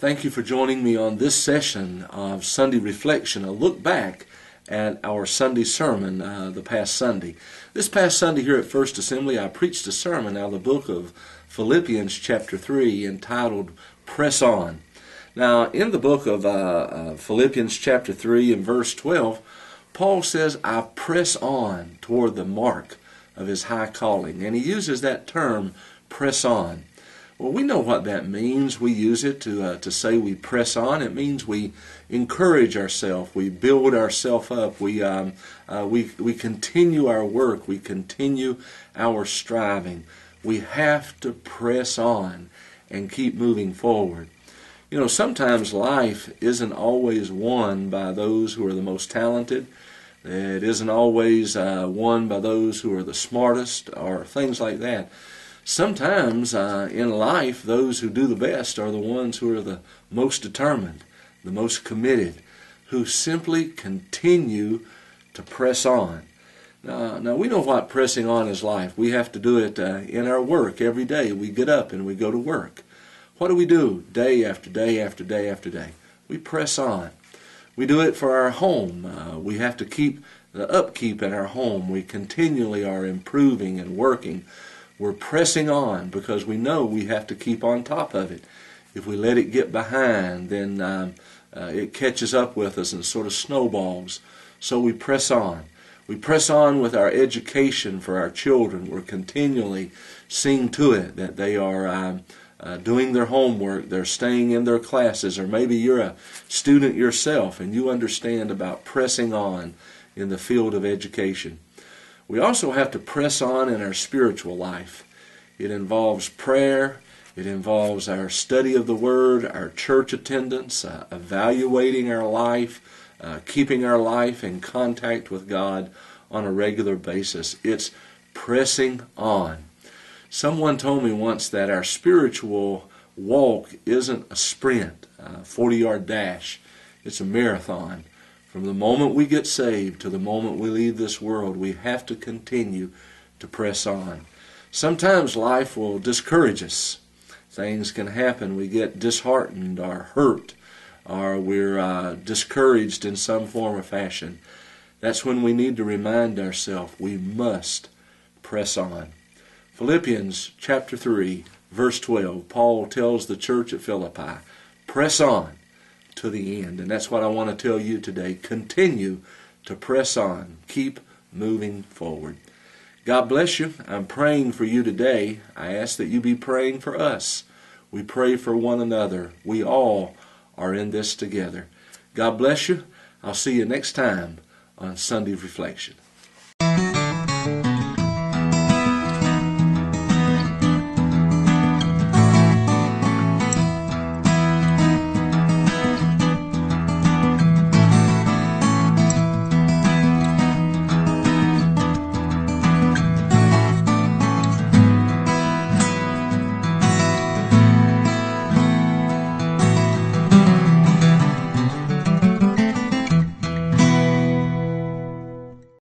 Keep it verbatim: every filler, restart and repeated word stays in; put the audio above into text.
Thank you for joining me on this session of Sunday Reflection, a look back at our Sunday sermon uh, the past Sunday. This past Sunday here at First Assembly, I preached a sermon out of the book of Philippians chapter three entitled, Press On. Now, in the book of uh, uh, Philippians chapter three and verse twelve, Paul says, I press on toward the mark of his high calling. And he uses that term, press on. Well, we know what that means. We use it to uh, to say we press on. It means we encourage ourselves. We build ourselves up. We um, uh, we we continue our work. We continue our striving. We have to press on and keep moving forward. You know, sometimes life isn't always won by those who are the most talented. It isn't always uh, won by those who are the smartest or things like that. Sometimes uh, in life, those who do the best are the ones who are the most determined, the most committed, who simply continue to press on. Now, now we know what pressing on is like. We have to do it uh, in our work every day. We get up and we go to work. What do we do day after day after day after day? We press on. We do it for our home. Uh, we have to keep the upkeep in our home. We continually are improving and working. We're pressing on because we know we have to keep on top of it. If we let it get behind, then um, uh, it catches up with us and sort of snowballs. So we press on. We press on with our education for our children. We're continually seeing to it that they are um, uh, doing their homework, they're staying in their classes, or maybe you're a student yourself and you understand about pressing on in the field of education. We also have to press on in our spiritual life. It involves prayer. It involves our study of the Word, our church attendance, uh, evaluating our life, uh, keeping our life in contact with God on a regular basis. It's pressing on. Someone told me once that our spiritual walk isn't a sprint, a forty-yard dash. It's a marathon. From the moment we get saved to the moment we leave this world, we have to continue to press on. Sometimes life will discourage us. Things can happen. We get disheartened or hurt, or we're uh, discouraged in some form or fashion. That's when we need to remind ourselves we must press on. Philippians chapter three, verse twelve, Paul tells the church at Philippi, press on to the end. And that's what I want to tell you today. Continue to press on. Keep moving forward. God bless you. I'm praying for you today. I ask that you be praying for us. We pray for one another. We all are in this together. God bless you. I'll see you next time on Sunday Reflection.